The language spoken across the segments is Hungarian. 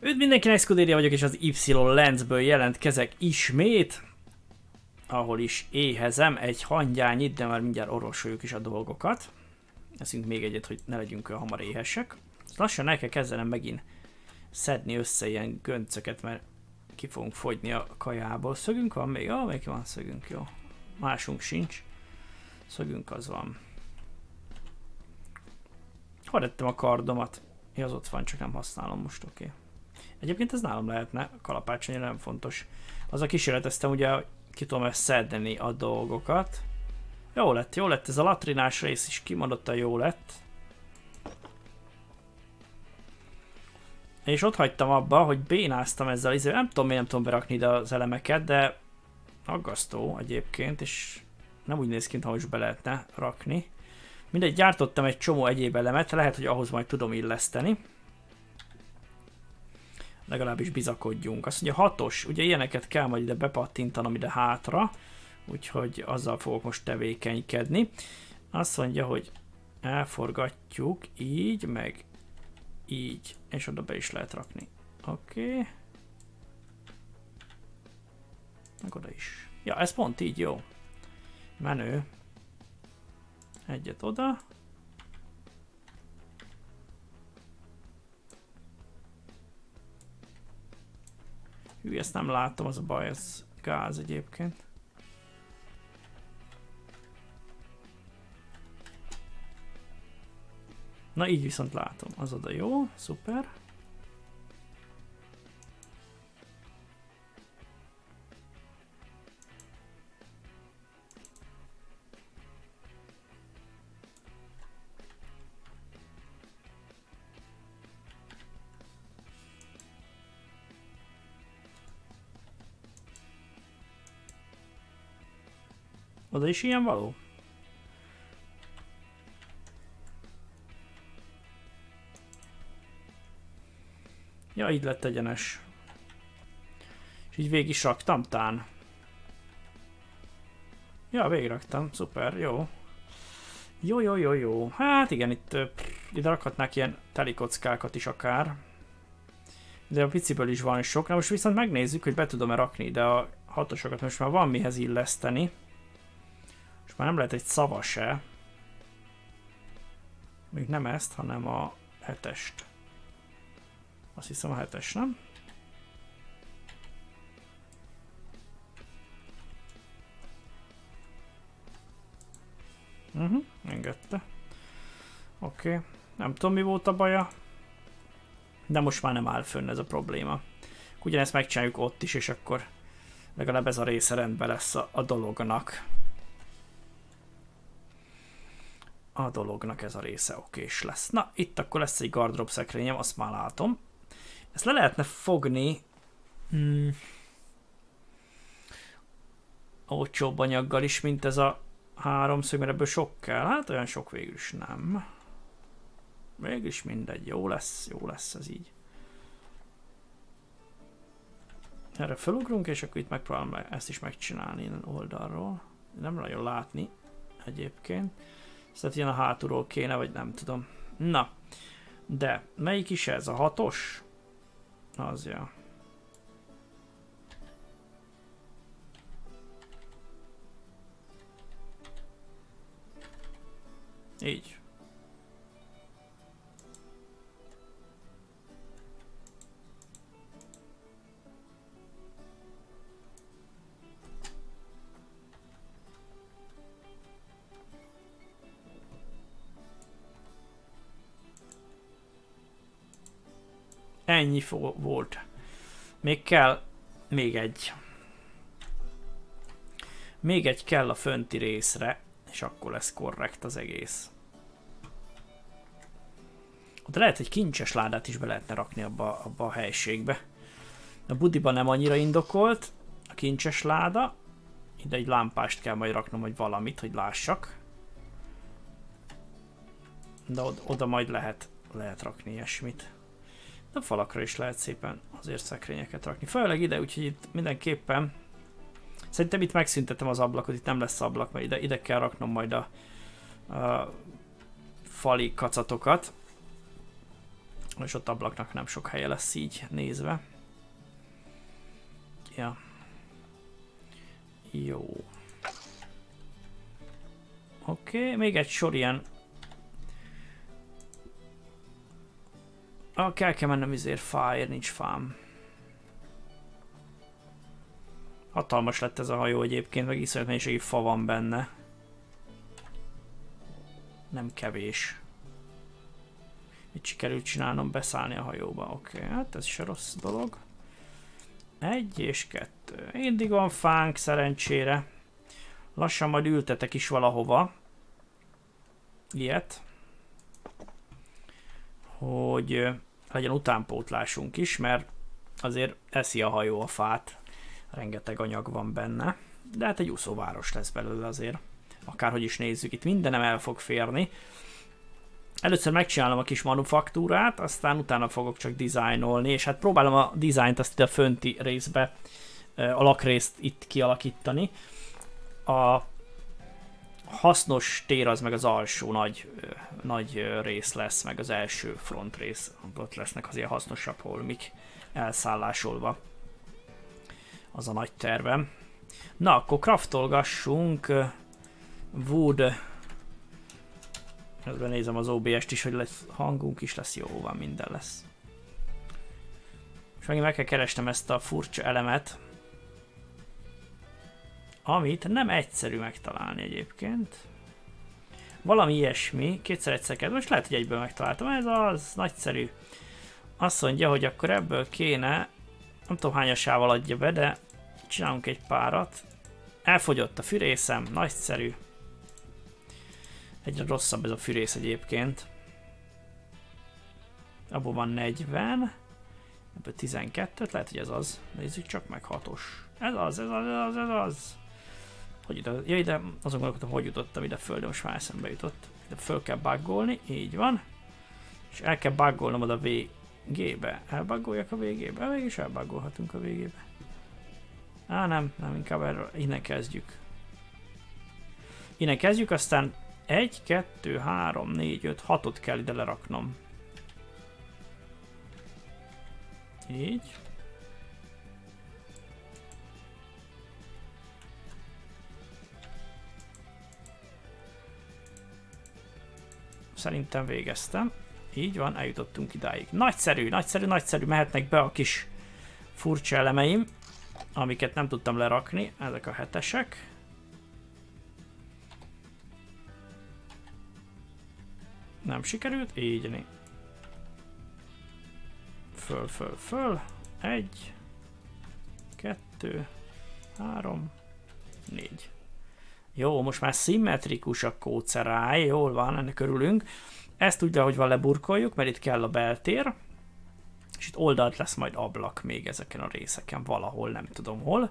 Üdv mindenkinek, Scudéria vagyok, és az Y Lensből jelentkezek ismét, ahol is éhezem egy hangyányit, de már mindjárt orvosoljuk is a dolgokat. Eszünk még egyet, hogy ne legyünk olyan hamar éhesek. Lassan el kell kezdenem megint szedni össze ilyen göncöket, mert ki fogunk fogyni a kajából. Szögünk van még? Ah, még van szögünk, jó. Másunk sincs. Szögünk az van. Hol tettem a kardomat? Ja, az ott van, csak nem használom most, oké. Egyébként ez nálam lehetne, a kalapács annyira nem fontos. Azzal kísérleteztem ugye, ki tudom szedni a dolgokat. Jó lett, ez a latrinás rész is kimondottan jó lett. És ott hagytam abba, hogy bénáztam ezzel, nem tudom miért nem tudom berakni ide az elemeket, de aggasztó egyébként, és nem úgy néz ki, mintha most be lehetne rakni. Mindegy, gyártottam egy csomó egyéb elemet, lehet, hogy ahhoz majd tudom illeszteni. Legalábbis bizakodjunk. Azt mondja 6-os, ugye ilyeneket kell majd ide bepattintanom ide hátra, úgyhogy azzal fogok most tevékenykedni. Azt mondja, hogy elforgatjuk így, meg így, és oda be is lehet rakni. Oké. Meg oda is. Ja, ez pont így jó. Menő. Egyet oda. Hű, ezt nem látom, az a baj, ez gáz egyébként. Na így viszont látom, az oda jó, szuper. Oda is ilyen való? Ja, így lett egyenes. És így végig is raktam, tán. Ja, végigraktam, szuper, jó. Jó. Hát igen, itt ide rakhatnák ilyen teli kockákat is akár. De a piciből is van sok. Na most viszont megnézzük, hogy be tudom-e rakni ide a 6-osokat. Most már van mihez illeszteni. És már nem lehet egy szava se. Még nem ezt, hanem a 7-est. Azt hiszem a 7-es, nem? Engedte. Oké. Nem tudom mi volt a baja. De most már nem áll fönn ez a probléma. Ugyanezt megcsináljuk ott is, és akkor legalább ez a része rendben lesz a dolognak. A dolognak ez a része okés lesz. Na, itt akkor lesz egy gardrób szekrényem, azt már látom. Ezt le lehetne fogni olcsóbb anyaggal is, mint ez a háromszög, mert ebből sok kell. Hát olyan sok végül is nem. Végülis mindegy, jó lesz ez így. Erre felugrunk, és akkor itt megpróbálom ezt is megcsinálni innen oldalról. Nem nagyon látni egyébként. Szóval ilyen a hátulról kéne, vagy nem tudom. Na, de melyik is ez? A 6-os? Az, ja. Így. Ennyi volt. Még kell még egy. Még egy kell a fönti részre, és akkor lesz korrekt az egész. De lehet, hogy kincses ládát is be lehetne rakni abba a helységbe. A budiban nem annyira indokolt a kincses láda. Ide egy lámpást kell majd raknom, vagy valamit, hogy lássak. De oda majd lehet rakni ilyesmit. De a falakra is lehet szépen azért szekrényeket rakni. Főleg ide, úgyhogy itt mindenképpen szerintem itt megszüntetem az ablakot, itt nem lesz ablak, mert ide kell raknom majd a fali kacatokat. És ott ablaknak nem sok helye lesz így nézve. Ja. Jó. Oké, még egy sor ilyen. Kell mennem izért fáért, nincs fám. Hatalmas lett ez a hajó egyébként, meg iszonyat mennyiségű fa van benne. Nem kevés. Mit sikerült csinálnom? Beszállni a hajóba. Oké, hát ez se rossz dolog. 1 és 2. Mindig van fánk szerencsére. Lassan majd ültetek is valahova. Ilyet. Hogy legyen utánpótlásunk is, mert azért eszi a hajó a fát. Rengeteg anyag van benne. De hát egy úszóváros lesz belőle azért. Akárhogy is nézzük, itt mindenem el fog férni. Először megcsinálom a kis manufaktúrát, aztán utána fogok csak dizájnolni, és hát próbálom a dizájnt azt ide a fönti részbe, a lakrészt itt kialakítani. A hasznos tér az meg az alsó nagy rész lesz, meg az első front rész. Ott lesznek az ilyen hasznosabb holmik elszállásolva. Az a nagy tervem. Na, akkor craftolgassunk wood. Ezben nézem az OBS-t is, hogy lesz hangunk is lesz, jó van, minden lesz. És megint meg kell keresnem ezt a furcsa elemet, amit nem egyszerű megtalálni egyébként. Valami ilyesmi, kétszer most lehet, hogy egyből megtaláltam, ez az, nagyszerű. Azt mondja, hogy akkor ebből kéne, nem tudom hányasával adja be, de csinálunk egy párat. Elfogyott a fűrészem, nagyszerű. Egyre rosszabb ez a fűrész egyébként. Abból van 40. Ebből 12, lehet, hogy ez az. Nézzük csak meg, 6-os. Ez az. Hogy ide? Ja, ide azon gondolkodtam, hogy jutottam ide föl, de most már eszembe jutott. Ide föl kell buggolni, így van. És el kell buggolnom oda a végébe. Elbuggoljak a végébe? Mégis elbuggolhatunk a végébe. Nem, inkább erről. Innen kezdjük. Innen kezdjük, aztán 1, 2, 3, 4, 5, 6-ot kell ide leraknom. Így. Szerintem végeztem. Így van, eljutottunk idáig. Nagyszerű, mehetnek be a kis furcsa elemeim, amiket nem tudtam lerakni, ezek a 7-esek. Nem sikerült, így. Föl. 1, 2, 3, 4. Jó, most már szimmetrikus a kóceráj, jól van, ennek örülünk. Ezt úgy, ahogy van, leburkoljuk, mert itt kell a beltér. És itt oldalt lesz majd ablak még ezeken a részeken, valahol, nem tudom hol.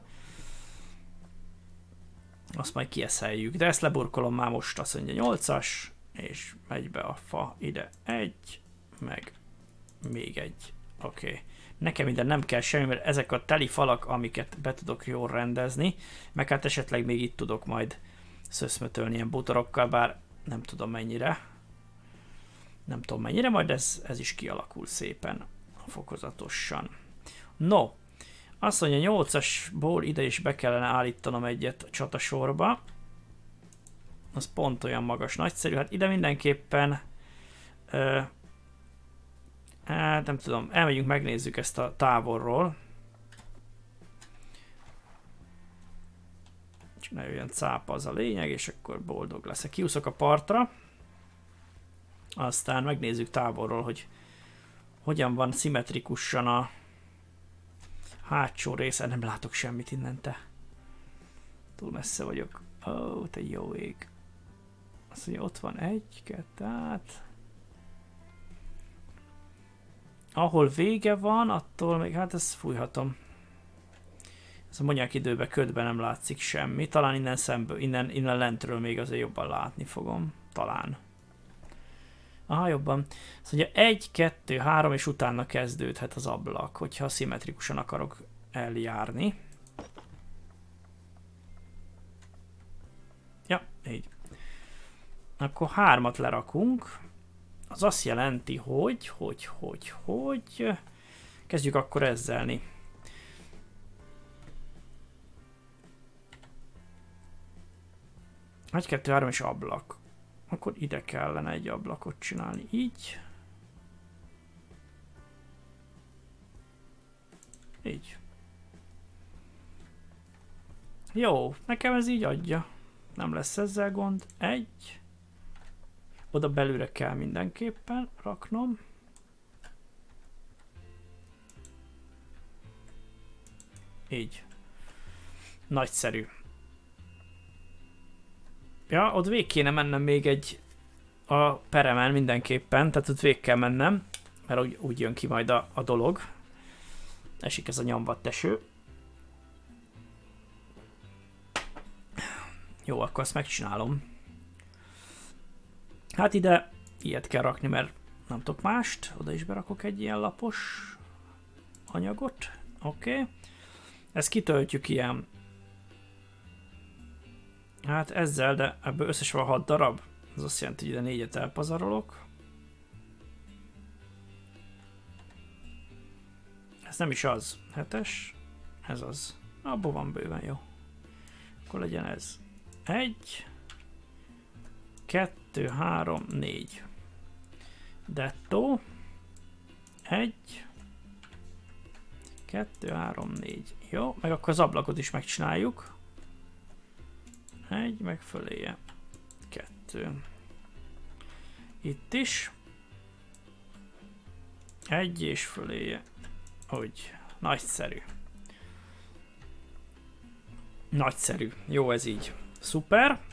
Azt majd kieszeljük, de ezt leburkolom már most, azt mondja 8-as. És megy be a fa, ide 1, meg még 1. Oké. Nekem ide nem kell semmi, mert ezek a teli falak, amiket be tudok jól rendezni, meg hát esetleg még itt tudok majd szöszmötölni ilyen bútorokkal, bár nem tudom mennyire. Majd ez is kialakul szépen, fokozatosan. No, azt mondja 8-asból ide is be kellene állítanom egyet a csatasorba. Az pont olyan magas, nagyszerű. Hát ide mindenképpen nem tudom, elmegyünk, megnézzük ezt a távolról. Csak ne jöjjön cápa, az a lényeg, és akkor boldog leszek. Kiúszok a partra, aztán megnézzük távolról, hogy hogyan van szimmetrikusan a hátsó része. Nem látok semmit innente. Túl messze vagyok. Ó, te jó ég. Azt mondja, ott van 1, 2, át. Ahol vége van, attól még, hát ezt fújhatom. Ez a mondják időben, ködben nem látszik semmi. Talán innen szemből, innen lentről még azért jobban látni fogom. Talán. Aha, jobban. Azt mondja, 1, 2, 3, és utána kezdődhet az ablak, hogyha szimmetrikusan akarok eljárni. Ja, így. Akkor 3-at lerakunk. Az azt jelenti, hogy... Kezdjük akkor ezzelni. Egy, kettő, három és ablak. Akkor ide kellene egy ablakot csinálni. Így. Így. Jó, nekem ez így adja. Nem lesz ezzel gond. Egy. Oda belülre kell mindenképpen raknom. Így. Nagyszerű. Ja, ott végig kéne mennem még egy a peremen mindenképpen, tehát ott végig kell mennem, mert úgy jön ki majd a dolog. Esik ez a nyomvat eső. Jó, akkor azt megcsinálom. Hát ide ilyet kell rakni, mert nem tudok mást. Oda is berakok egy ilyen lapos anyagot. Oké. Ezt kitöltjük ilyen. Hát ezzel, de ebből összesen van 6 darab. Ez azt jelenti, hogy ide 4-et elpazarolok. Ez nem is az. 7-es. Ez az. Abból van bőven, jó. Akkor legyen ez. 1, 2, 3, 4. Detto. 1, 2, 3, 4. Jó, meg akkor az ablakot is megcsináljuk. 1, meg föléje. 2. Itt is. 1 és föléje. Úgy. Nagyszerű. Nagyszerű. Jó ez így. Szuper.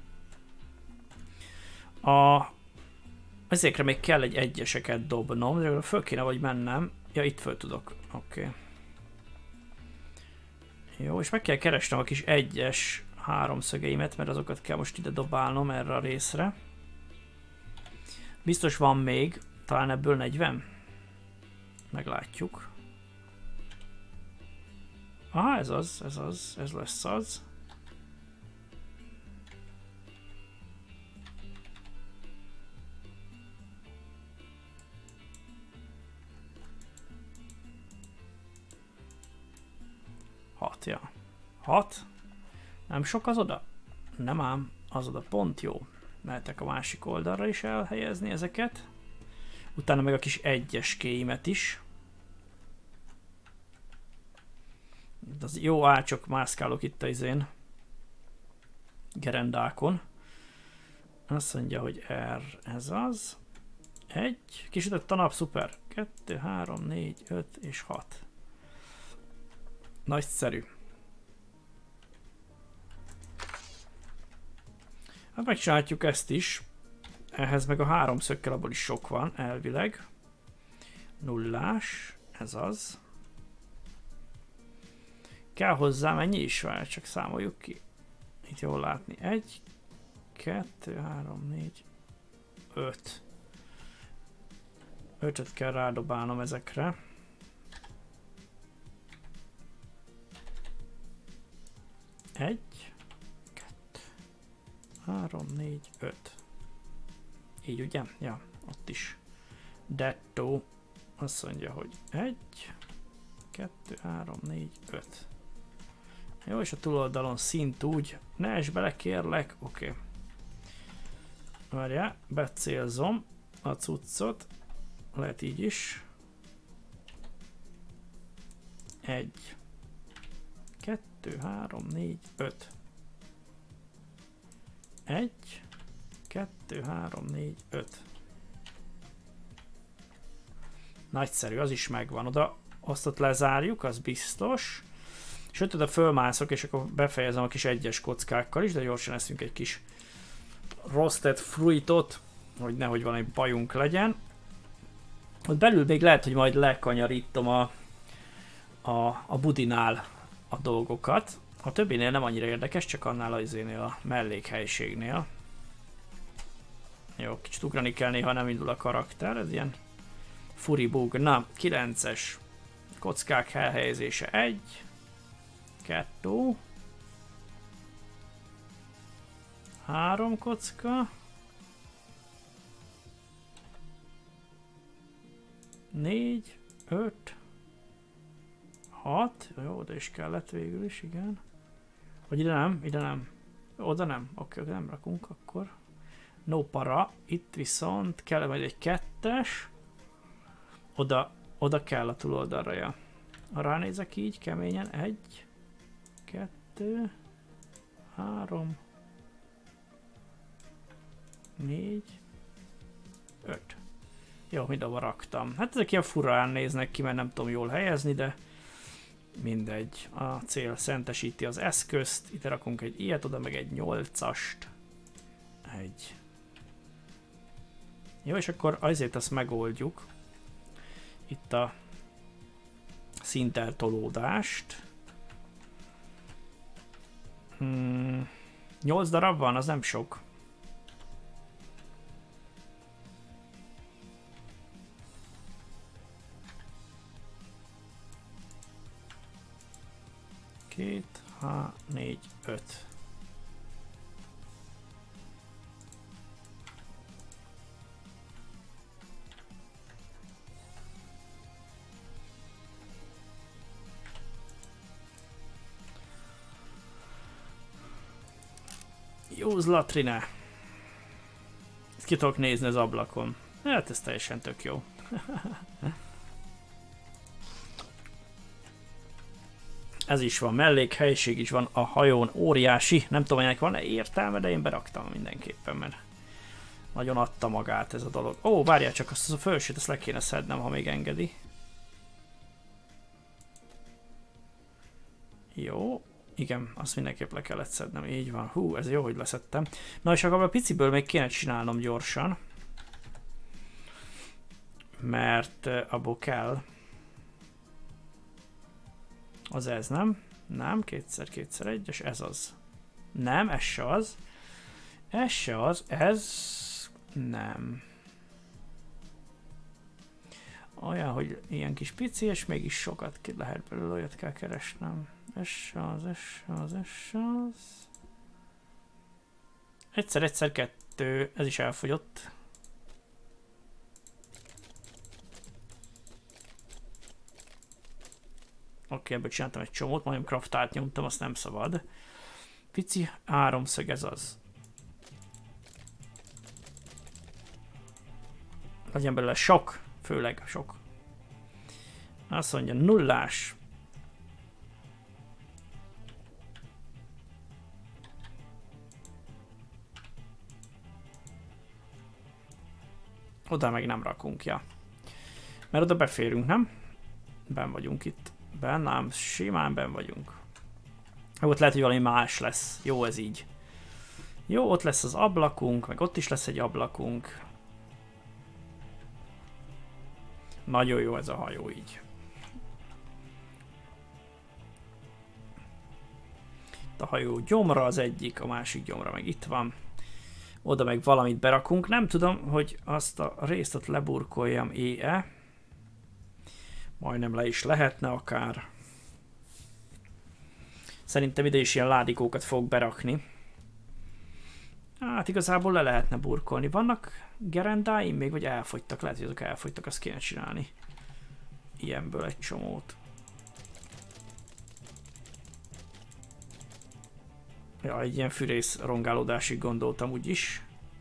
Ezekre még kell egy egyeseket dobnom, de föl kéne vagy mennem. Ja, itt föl tudok. Oké. Jó, és meg kell keresnem a kis egyes háromszögeimet, mert azokat kell most ide dobálnom erre a részre. Biztos van még, talán ebből 40. Meglátjuk. Aha, ez lesz az. Ja. 6. Nem sok az oda? Nem ám, az oda pont jó. Mehetek a másik oldalra is elhelyezni ezeket. Utána meg a kis egyeskéimet is. Az jó ácsok mászkálok itt a izén. Gerendákon. Azt mondja, hogy R, ez az. 1. Kisütött a nap, szuper. 2, 3, 4, 5 és 6. Nagyszerű. Hát megcsináljuk ezt is. Ehhez meg a háromszögkel abból is sok van, elvileg. Nullás, ez az. Kell hozzá mennyi is vár, csak számoljuk ki. Itt jól látni. 1, 2, 3, 4, 5. 5-öt kell rádobálnom ezekre. 1, 2, 3, 4, 5. Így ugye? Ja, ott is. Detto azt mondja, hogy 1, 2, 3, 4, 5. Jó, és a túloldalon szint úgy. Ne esd bele, kérlek. Oké. Várjál, becélzom a cuccot. Lehet így is. 1, 2, 3, 4, 5. 1, 2, 3, 4, 5. Nagyszerű, az is megvan. Oda azt ott lezárjuk, az biztos. És ott oda fölmászok, és akkor befejezem a kis egyes kockákkal is, de gyorsan eszünk egy kis roasted fruitot, hogy nehogy valami bajunk legyen. Ott belül még lehet, hogy majd lekanyarítom a budinál a dolgokat. A többinél nem annyira érdekes, csak annál a izénél, a mellékhelyiségnél. Jó, kicsit ugrani kell néha, nem indul a karakter, ez ilyen furibug. Na, 9-es kockák elhelyezése 1, 2, 3 kocka, 4, 5, 6. Jó, oda is kellett végül is, igen. Vagy ide nem, ide nem. Oda nem, oké, nem rakunk akkor. No para. Itt viszont kell majd egy 2-es. Oda kell a túloldalra, ja. Ha ránézek így, keményen. 1, 2, 3, 4, 5. Jó, mindenhova raktam. Hát ezek ilyen furán néznek ki, mert nem tudom jól helyezni, de mindegy. A cél szentesíti az eszközt. Itt rakunk egy ilyet, oda meg egy 8-ast. Egy. Jó, és akkor azért ezt megoldjuk. Itt a szinteltolódást. 8 darab van, az nem sok. Két, 4, 5. Use latrine. Ezt ki tudok nézni az ablakon. Hát ez teljesen tök jó. Ez is van, mellékhelyiség is van a hajón, óriási. Nem tudom, ennek van-e értelme, de én beraktam mindenképpen, mert nagyon adta magát ez a dolog. Ó, várjál csak, azt a felsőt, ezt le kéne szednem, ha még engedi. Jó. Igen, azt mindenképp le kellett szednem, így van. Hú, ez jó, hogy leszedtem. Na és akkor a piciből még kéne csinálnom gyorsan. Mert abból kell. Az ez, nem? Nem, 2x2x1-es, ez az. Nem, ez se az. Ez se az, ez... nem. Olyan, hogy ilyen kis pici, és mégis sokat lehet belőle, olyat kell keresnem. Ez se az, ez se az, ez se az. Egyszer, kettő, ez is elfogyott. Oké, ebből csináltam egy csomót, majdnem craftált nyomtam, azt nem szabad. Pici háromszög, ez az. Legyen belőle sok, főleg sok. Azt mondja, nullás. Oda meg nem rakunk, ja. Mert oda beférünk, nem? Ben vagyunk itt. Ben, ám simán ben vagyunk. Ott lehet, hogy valami más lesz. Jó, ez így. Jó, ott lesz az ablakunk, meg ott is lesz egy ablakunk. Nagyon jó ez a hajó így. Itt a hajó gyomra az egyik, a másik gyomra meg itt van. Oda meg valamit berakunk. Nem tudom, hogy azt a részt ott leburkoljam e. Majdnem le is lehetne akár. Szerintem ide is ilyen ládikókat fog berakni. Hát igazából le lehetne burkolni. Vannak gerendáim még, vagy elfogytak? Lehet, hogy azok elfogytak, azt kéne csinálni. Ilyenből egy csomót. Ja, egy ilyen fűrész rongálódásig gondoltam úgyis.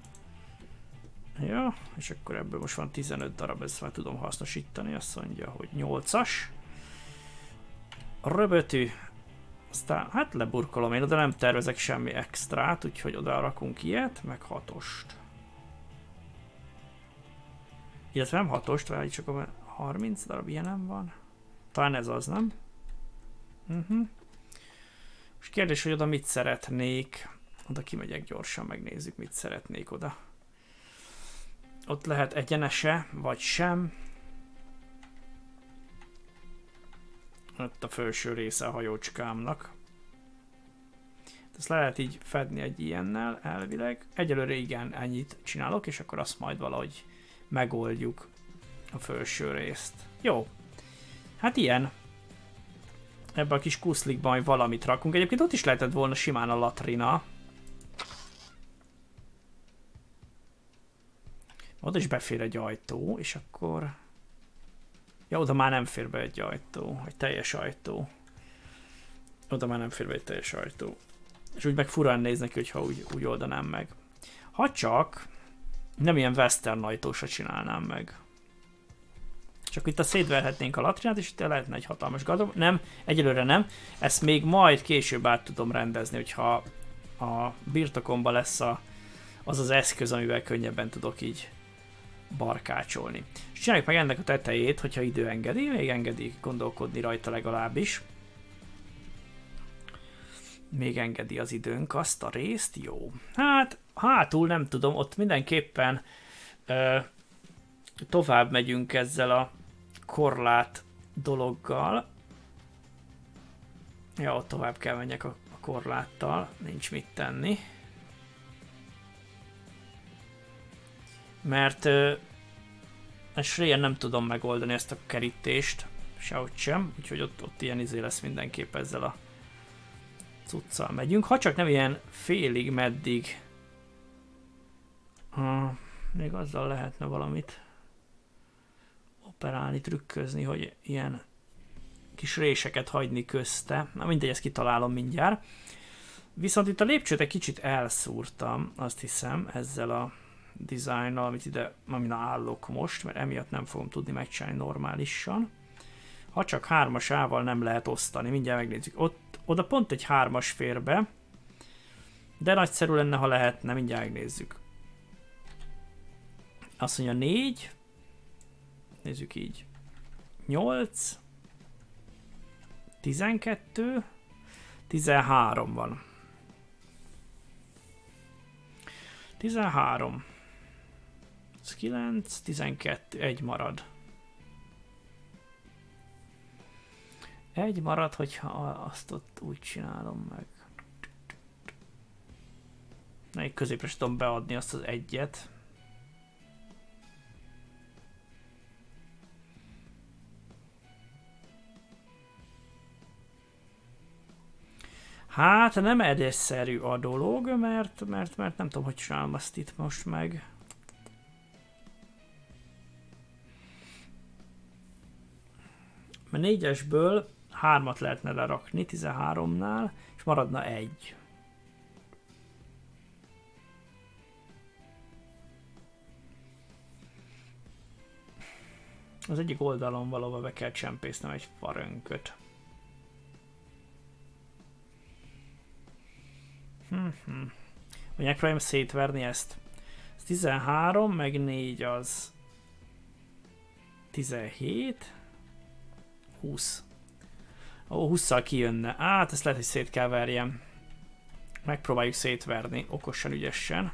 Ja, és akkor ebből most van 15 darab, ezt már tudom hasznosítani, azt mondja, hogy 8-as. Röbötű. Aztán, hát leburkolom én, oda nem tervezek semmi extrát, úgyhogy oda rakunk ilyet, meg 6-ost. Illetve nem 6-ost, vagy csak a 30 darab ilyenem van. Talán ez az, nem? Most kérdés, hogy oda mit szeretnék. Oda kimegyek gyorsan, megnézzük, mit szeretnék oda. Ott lehet egyenese, vagy sem. Ott a felső része a hajócskámnak. Ezt le lehet így fedni egy ilyennel, elvileg. Egyelőre igen, ennyit csinálok, és akkor azt majd valahogy megoldjuk a felső részt. Jó. Hát ilyen. Ebben a kis kuszlikban majd valamit rakunk. Egyébként ott is lehetett volna simán a latrina. Oda is befér egy ajtó, és akkor... Ja, oda már nem fér be egy ajtó, egy teljes ajtó. Oda már nem fér be egy teljes ajtó. És úgy meg furán néz neki, hogyha úgy oldanám meg. Ha csak nem ilyen western ajtósra csinálnám meg. Csak itt szétverhetnénk a latrinát, és itt lehetne egy hatalmas gardrób. Nem, egyelőre nem. Ezt még majd később át tudom rendezni, hogyha a birtokomban lesz az az eszköz, amivel könnyebben tudok így barkácsolni. És csináljuk meg ennek a tetejét, hogyha idő engedi, még engedi gondolkodni rajta legalábbis. Még engedi az időnk azt a részt, jó. Hát, hátul nem tudom, ott mindenképpen tovább megyünk ezzel a korlát dologgal. Ja, ott tovább kell menjek a korláttal, nincs mit tenni. Mert Srayen nem tudom megoldani ezt a kerítést, sehogy sem, úgyhogy ott ilyen izé lesz mindenképp ezzel a cuccal megyünk. Ha csak nem ilyen félig meddig. Még azzal lehetne valamit operálni, trükközni, hogy ilyen kis réseket hagyni közte. Na mindegy, ezt kitalálom mindjárt. Viszont itt a lépcsőt egy kicsit elszúrtam, azt hiszem, ezzel a dizájnnal, amit ide, amin állok most, mert emiatt nem fogom tudni megcsinálni normálisan. Ha csak 3-as ával nem lehet osztani, mindjárt megnézzük. Oda pont egy 3-as fér be, de nagyszerű lenne, ha lehetne, mindjárt megnézzük. Azt mondja 4, nézzük így, 8, 12, 13 van. 13, 9, 12, egy marad. Egy marad, hogyha azt ott úgy csinálom meg. Még középre is tudom beadni azt az egyet. Hát nem edésszerű a dolog, mert nem tudom, hogy csinálom azt itt most meg. Mert 4-esből 3-at lehetne lerakni 13-nál, és maradna 1. Az egyik oldalon valahol be kell csempésznem egy farönköt. Vagy megpróbáljam szétverni ezt. Ez 13, meg 4 az 17. 20. Ó, 20-szal kijönne. Hát ezt lehet, hogy szét kell verjem. Megpróbáljuk szétverni, okosan, ügyesen.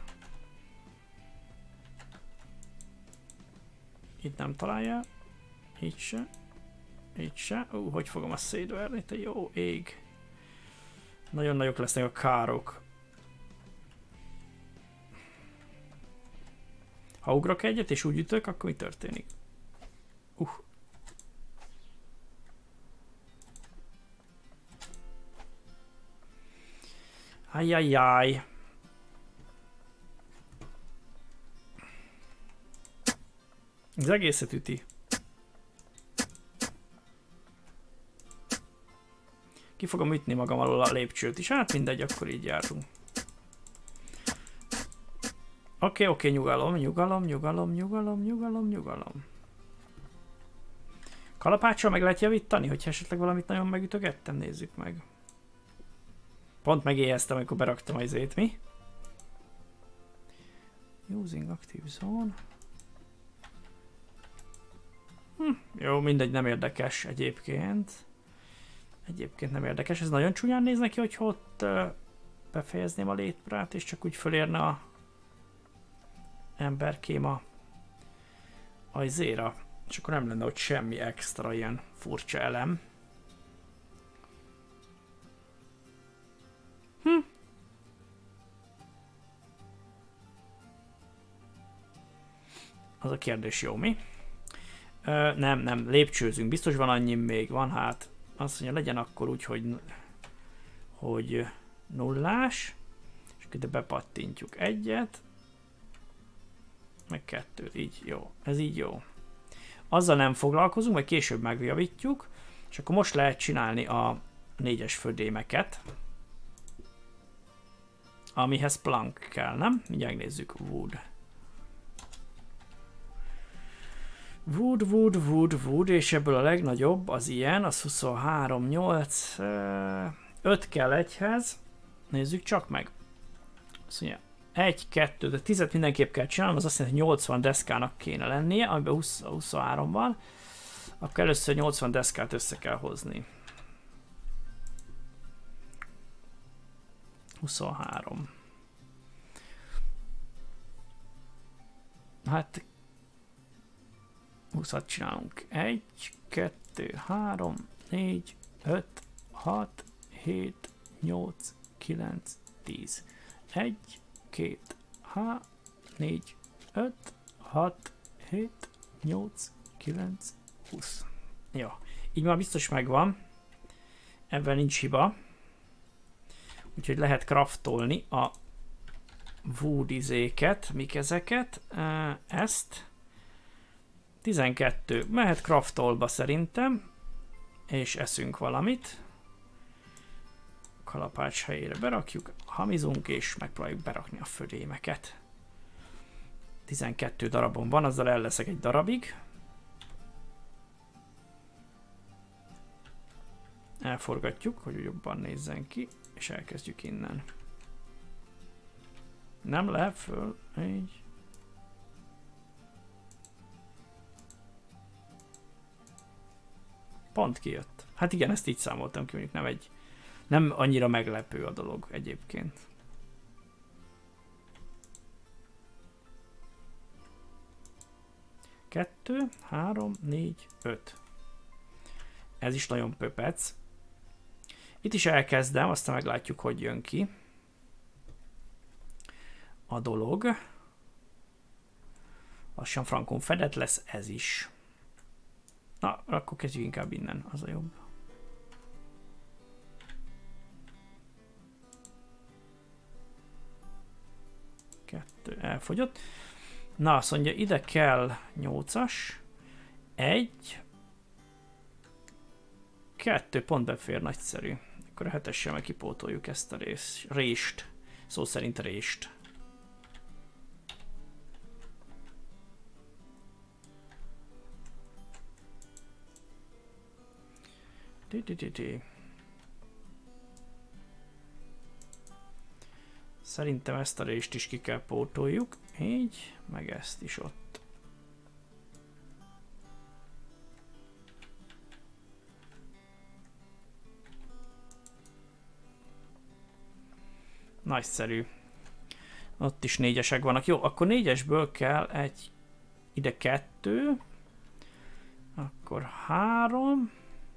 Itt nem találja. Itt se. Itt se. Hogy fogom azt szétverni? Te jó ég. Nagyon nagyok lesznek a károk. Ha ugrok egyet és úgy ütök, akkor mi történik? Ajjajjaj. Az egészet üti. Ki fogom ütni magam alól a lépcsőt is, hát mindegy, akkor így járunk. Oké, nyugalom. Kalapáccsal meg lehet javítani, hogyha esetleg valamit nagyon megütögettem, nézzük meg. Pont megéheztem, amikor beraktam az izét, mi? Using active zone. Jó, mindegy, nem érdekes egyébként. Egyébként nem érdekes, ez nagyon csúnyán néz neki, hogy ott befejezném a létprát, és csak úgy fölérne a emberkém a izéra. És akkor nem lenne ott semmi extra ilyen furcsa elem. Az a kérdés, jó mi? Nem, lépcsőzünk. Biztos van annyi még, van hát. Azt mondja, legyen akkor úgy, hogy nullás. És ide bepattintjuk egyet. Meg 2, így jó. Ez így jó. Azzal nem foglalkozunk, majd később megjavítjuk, és akkor most lehet csinálni a 4-es födémeket, amihez plank kell, nem? Mindjárt nézzük. Wood. Wood, és ebből a legnagyobb az ilyen, az 23, 8, 5 kell egyhez. Nézzük csak meg. Azt mondja, 1, 2, de 10-et mindenképp kell csinálnom, az azt jelenti, hogy 80 deszkának kéne lennie, amiben 23 van. Akkor először 80 deszkát össze kell hozni. 23. Hát 20-at csinálunk. 1, 2, 3, 4, 5, 6, 7, 8, 9, 10. 1, 2, 3, 4, 5, 6, 7, 8, 9, 20. Jó, így már biztos megvan. Ebben nincs hiba. Úgyhogy lehet craftolni a wood izéket, mik ezeket. Ezt. 12. Mehet craftolba szerintem. És eszünk valamit. Kalapács helyére berakjuk, hamizunk és megpróbáljuk berakni a födémeket. 12 darabon van, azzal el leszek egy darabig. Elforgatjuk, hogy jobban nézzen ki, és elkezdjük innen. Nem le, föl, így. Pont kijött. Hát igen, ezt így számoltam ki, mondjuk nem annyira meglepő a dolog egyébként. Kettő, 3, 4, 5. Ez is nagyon pöpec. Itt is elkezdem, aztán meglátjuk, hogy jön ki a dolog. Lassan frankon fedett lesz ez is. Na, akkor kezdjük inkább innen, az a jobb. Kettő elfogyott. Na, azt mondja, ide kell 8-as. 1. 2 pont befér, nagyszerű. Akkor a 7-essel meg kipótoljuk ezt a rést. Szó szerint rést. Szerintem ezt a rést is ki kell pótoljuk. Így, meg ezt is ott. Nagyszerű. Ott is 4-esek vannak. Jó, akkor 4-esből kell egy, ide 2, akkor 3,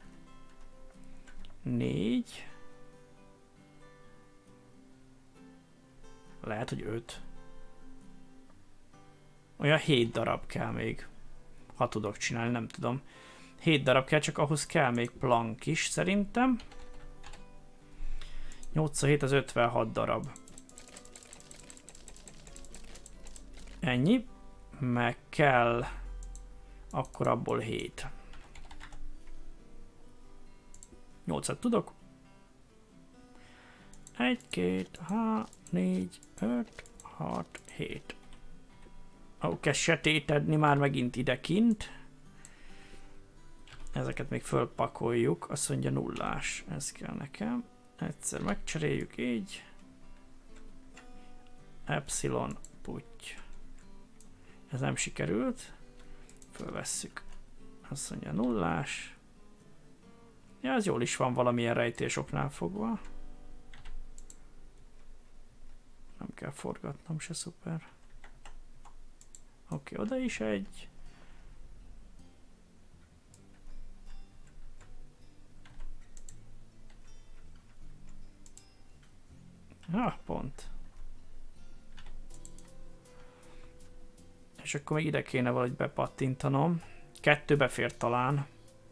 4, lehet, hogy 5. Olyan 7 darab kell még. Ha tudok csinálni, nem tudom. 7 darab kell, csak ahhoz kell még plank is, szerintem. 8x7 az 56 darab. Ennyi. Meg kell akkor abból 7. 8-at tudok. 1, 2, 3, 4, 5, 6, 7. Ó, kezd sötétedni már megint idekint. Ezeket még fölpakoljuk. Azt mondja 0-ás. Ez kell nekem. Egyszer megcseréljük így. Epsilon putty. Ez nem sikerült. Fölvesszük. Azt mondja 0-ás. Ja, ez jól is van valamilyen rejtésoknál fogva. Nem kell forgatnom se, szuper. Oké, oda is egy. Pont. És akkor még ide kéne valahogy bepattintanom. 2 befér talán.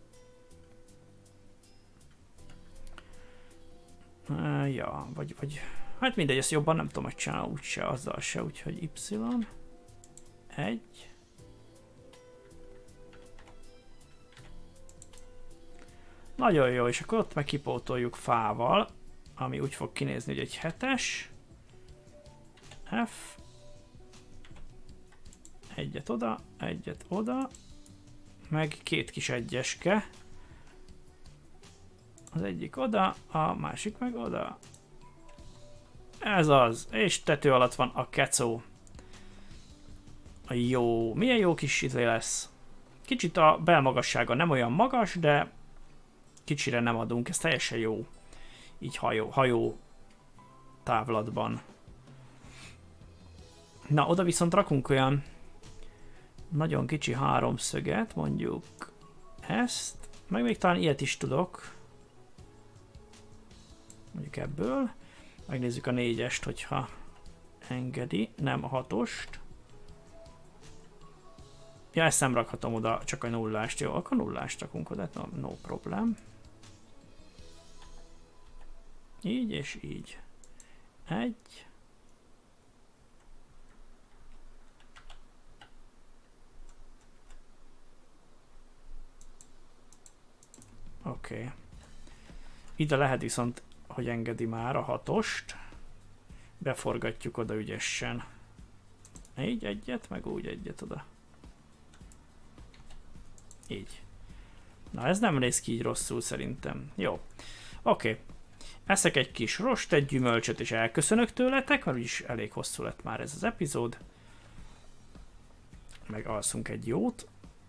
Ja, vagy... Hát mindegy, ezt jobban nem tudom megcsinálni úgyse, azzal se, úgyhogy Y. 1. Nagyon jó, és akkor ott meg kipótoljuk fával, ami úgy fog kinézni, hogy egy 7-es. F. Egyet oda, meg két kis egyeske. Az egyik oda, a másik meg oda. Ez az, és tető alatt van a kecó. Jó, milyen jó kis izé lesz. Kicsit a belmagassága nem olyan magas, de kicsire nem adunk, ez teljesen jó. Így hajó távlatban. Na, oda viszont rakunk olyan nagyon kicsi háromszöget, mondjuk ezt, meg még talán ilyet is tudok. Mondjuk ebből. Megnézzük a 4-est, hogyha engedi, nem a 6-ost. Ja, ezt nem rakhatom oda, csak a 0-ást. Jó, akkor 0-ást rakunk oda, no problem. Így és így. Egy. Oké. Ide lehet viszont, hogy engedi már a 6-ost. Beforgatjuk oda ügyesen. Így egyet, meg úgy egyet oda. Így. Na ez nem néz ki így rosszul szerintem. Jó. Oké. Eszek egy kis rost, egy gyümölcsöt és elköszönök tőletek, mert úgyis elég hosszú lett már ez az epizód. Meg alszunk egy jót.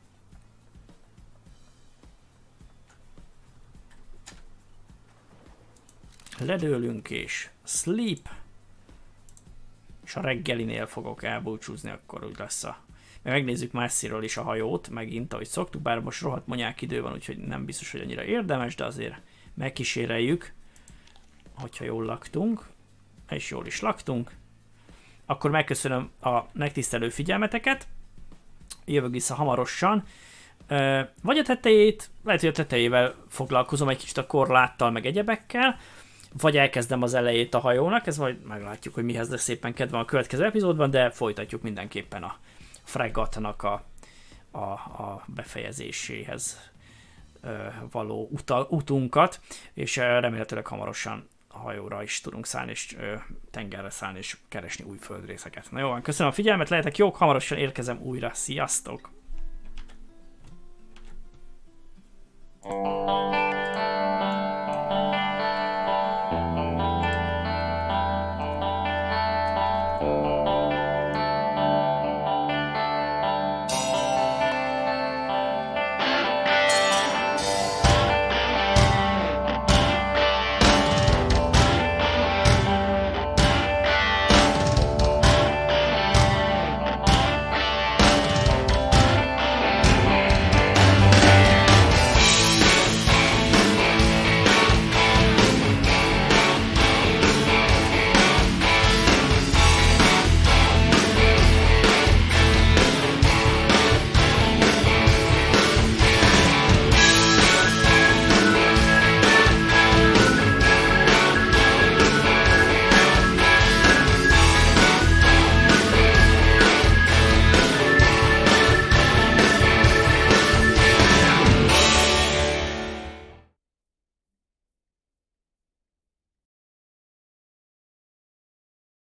Ledőlünk és sleep. És a reggelinél fogok elbúcsúzni, akkor úgy lesz a... Megnézzük messziről is a hajót, megint, ahogy szoktuk, bár most rohadt monyák idő van, úgyhogy nem biztos, hogy annyira érdemes, de azért megkíséreljük, hogyha jól laktunk, és jól is laktunk. Akkor megköszönöm a megtisztelő figyelmeteket, jövök vissza hamarosan, vagy a tetejét, lehet, hogy a tetejével foglalkozom egy kicsit a korláttal, meg egyebekkel, vagy elkezdem az elejét a hajónak, ez majd meglátjuk, hogy mihez lesz szépen kedve a következő epizódban, de folytatjuk mindenképpen a fregatnak a befejezéséhez való utunkat, és remélhetőleg hamarosan a hajóra is tudunk szállni, és tengerre szállni, és keresni új földrészeket. Na jó, köszönöm a figyelmet, lehetek jók, hamarosan érkezem újra, sziasztok!